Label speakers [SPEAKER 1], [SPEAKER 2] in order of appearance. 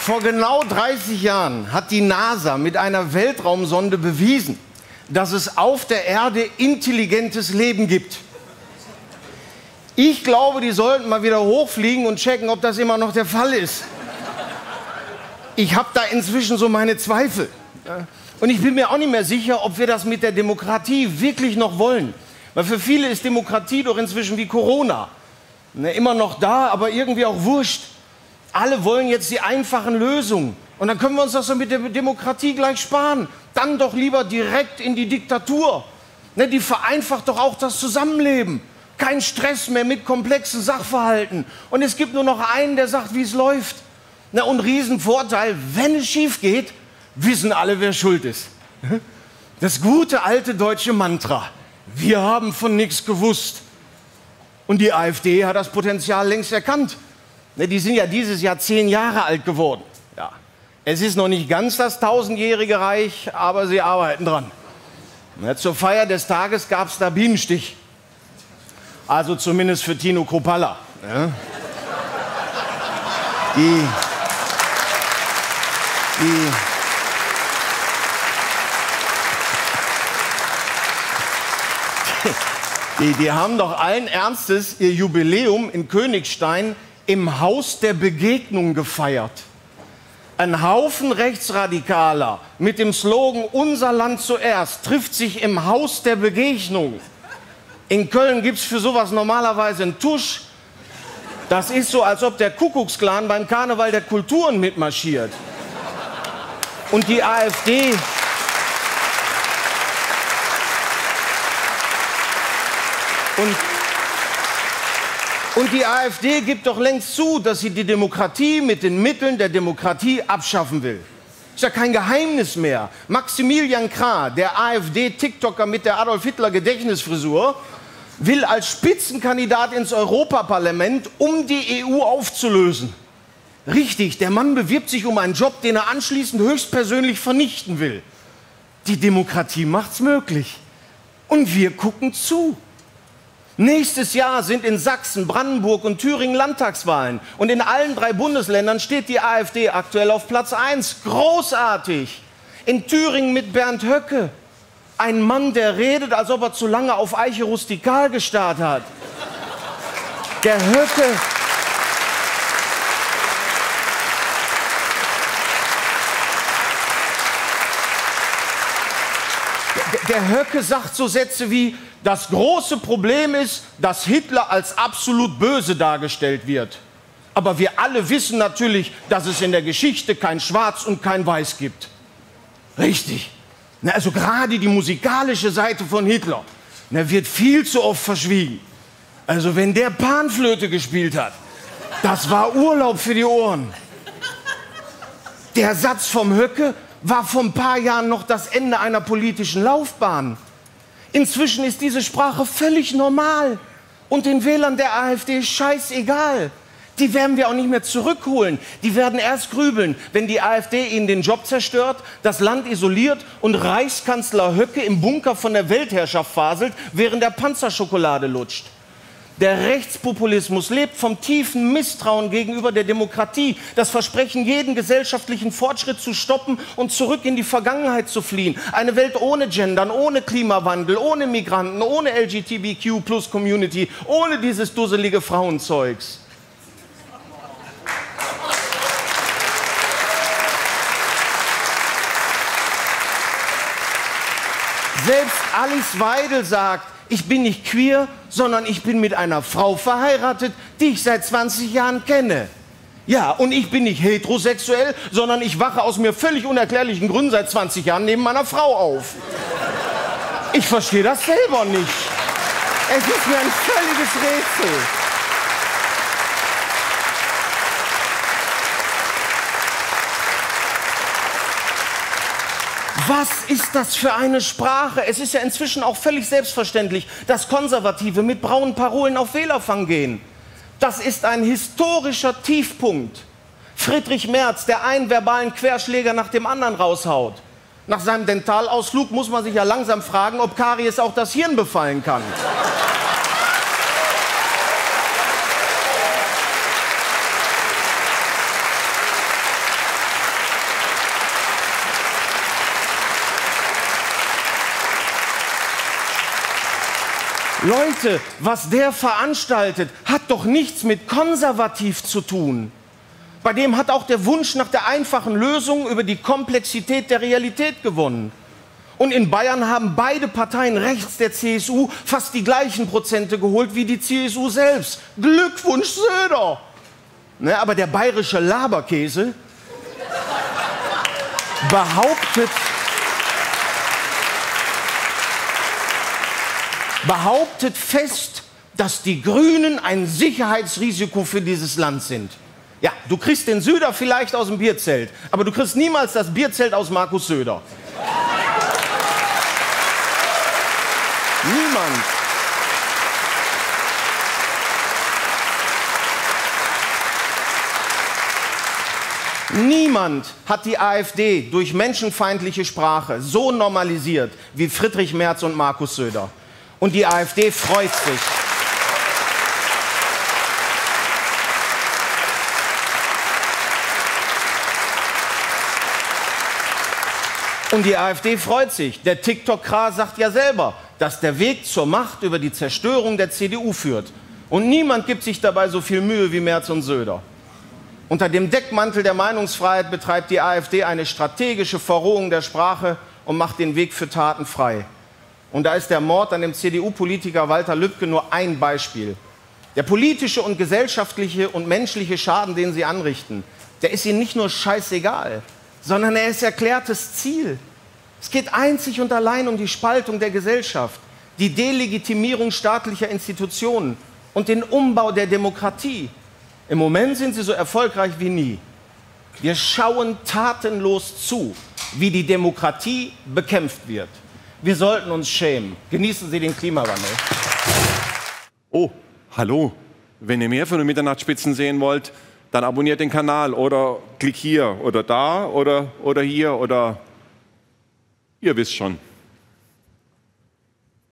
[SPEAKER 1] Vor genau 30 Jahren hat die NASA mit einer Weltraumsonde bewiesen, dass es auf der Erde intelligentes Leben gibt. Ich glaube, die sollten mal wieder hochfliegen und checken, ob das immer noch der Fall ist. Ich habe da inzwischen so meine Zweifel. Und ich bin mir auch nicht mehr sicher, ob wir das mit der Demokratie wirklich noch wollen. Weil für viele ist Demokratie doch inzwischen wie Corona. Immer noch da, aber irgendwie auch wurscht. Alle wollen jetzt die einfachen Lösungen. Und dann können wir uns das so mit der Demokratie gleich sparen. Dann doch lieber direkt in die Diktatur. Die vereinfacht doch auch das Zusammenleben. Kein Stress mehr mit komplexen Sachverhalten. Und es gibt nur noch einen, der sagt, wie es läuft. Und Riesenvorteil, wenn es schief geht, wissen alle, wer schuld ist. Das gute alte deutsche Mantra. Wir haben von nichts gewusst. Und die AfD hat das Potenzial längst erkannt. Die sind ja dieses Jahr 10 Jahre alt geworden. Ja. Es ist noch nicht ganz das 1000-jährige Reich, aber sie arbeiten dran. Zur Feier des Tages gab es da Bienenstich. Also zumindest für Tino Kruppalla. Ja. Die haben doch allen Ernstes ihr Jubiläum in Königstein im Haus der Begegnung gefeiert. Ein Haufen Rechtsradikaler mit dem Slogan "Unser Land zuerst" trifft sich im Haus der Begegnung. In Köln gibt es für sowas normalerweise einen Tusch. Das ist so, als ob der Kuckucksklan beim Karneval der Kulturen mitmarschiert. Und die AfD... Und die AfD gibt doch längst zu, dass sie die Demokratie mit den Mitteln der Demokratie abschaffen will. Ist ja kein Geheimnis mehr. Maximilian Krah, der AfD-TikToker mit der Adolf-Hitler-Gedächtnisfrisur, will als Spitzenkandidat ins Europaparlament, um die EU aufzulösen. Richtig, der Mann bewirbt sich um einen Job, den er anschließend höchstpersönlich vernichten will. Die Demokratie macht's möglich. Und wir gucken zu. Nächstes Jahr sind in Sachsen, Brandenburg und Thüringen Landtagswahlen. Und in allen 3 Bundesländern steht die AfD aktuell auf Platz 1. Großartig. In Thüringen mit Bernd Höcke. Ein Mann, der redet, als ob er zu lange auf Eiche rustikal gestarrt hat. Der Höcke... Der Höcke sagt so Sätze wie: Das große Problem ist, dass Hitler als absolut böse dargestellt wird. Aber wir alle wissen natürlich, dass es in der Geschichte kein Schwarz und kein Weiß gibt. Richtig. Also gerade die musikalische Seite von Hitler wird viel zu oft verschwiegen. Also wenn der Panflöte gespielt hat, das war Urlaub für die Ohren. Der Satz vom Höcke war vor ein paar Jahren noch das Ende einer politischen Laufbahn. Inzwischen ist diese Sprache völlig normal. Und den Wählern der AfD scheißegal. Die werden wir auch nicht mehr zurückholen. Die werden erst grübeln, wenn die AfD ihnen den Job zerstört, das Land isoliert und Reichskanzler Höcke im Bunker von der Weltherrschaft faselt, während er Panzerschokolade lutscht. Der Rechtspopulismus lebt vom tiefen Misstrauen gegenüber der Demokratie. Das Versprechen, jeden gesellschaftlichen Fortschritt zu stoppen und zurück in die Vergangenheit zu fliehen. Eine Welt ohne Gendern, ohne Klimawandel, ohne Migranten, ohne LGBTQ+-Community, ohne dieses dusselige Frauenzeugs. Selbst Alice Weidel sagt: Ich bin nicht queer, sondern ich bin mit einer Frau verheiratet, die ich seit 20 Jahren kenne. Ja, und ich bin nicht heterosexuell, sondern ich wache aus mir völlig unerklärlichen Gründen seit 20 Jahren neben meiner Frau auf. Ich verstehe das selber nicht. Es ist mir ein völliges Rätsel. Was ist das für eine Sprache? Es ist ja inzwischen auch völlig selbstverständlich, dass Konservative mit braunen Parolen auf Wählerfang gehen. Das ist ein historischer Tiefpunkt. Friedrich Merz, der einen verbalen Querschläger nach dem anderen raushaut. Nach seinem Dentalausflug muss man sich ja langsam fragen, ob Karies auch das Hirn befallen kann. Leute, was der veranstaltet, hat doch nichts mit konservativ zu tun. Bei dem hat auch der Wunsch nach der einfachen Lösung über die Komplexität der Realität gewonnen. Und in Bayern haben beide Parteien rechts der CSU fast die gleichen Prozente geholt wie die CSU selbst. Glückwunsch, Söder! Ne, aber der bayerische Laberkäse behauptet fest, dass die Grünen ein Sicherheitsrisiko für dieses Land sind. Ja, du kriegst den Söder vielleicht aus dem Bierzelt, aber du kriegst niemals das Bierzelt aus Markus Söder. Niemand. Niemand hat die AfD durch menschenfeindliche Sprache so normalisiert wie Friedrich Merz und Markus Söder. Und die AfD freut sich. Und die AfD freut sich. Der TikTok-Kra sagt ja selber, dass der Weg zur Macht über die Zerstörung der CDU führt. Und niemand gibt sich dabei so viel Mühe wie Merz und Söder. Unter dem Deckmantel der Meinungsfreiheit betreibt die AfD eine strategische Verrohung der Sprache und macht den Weg für Taten frei. Und da ist der Mord an dem CDU-Politiker Walter Lübcke nur ein Beispiel. Der politische und gesellschaftliche und menschliche Schaden, den sie anrichten, der ist ihnen nicht nur scheißegal, sondern er ist erklärtes Ziel. Es geht einzig und allein um die Spaltung der Gesellschaft, die Delegitimierung staatlicher Institutionen und den Umbau der Demokratie. Im Moment sind sie so erfolgreich wie nie. Wir schauen tatenlos zu, wie die Demokratie bekämpft wird. Wir sollten uns schämen. Genießen Sie den Klimawandel.
[SPEAKER 2] Oh, hallo. Wenn ihr mehr von den Mitternachtsspitzen sehen wollt, dann abonniert den Kanal oder klickt hier oder da oder hier oder ihr wisst schon.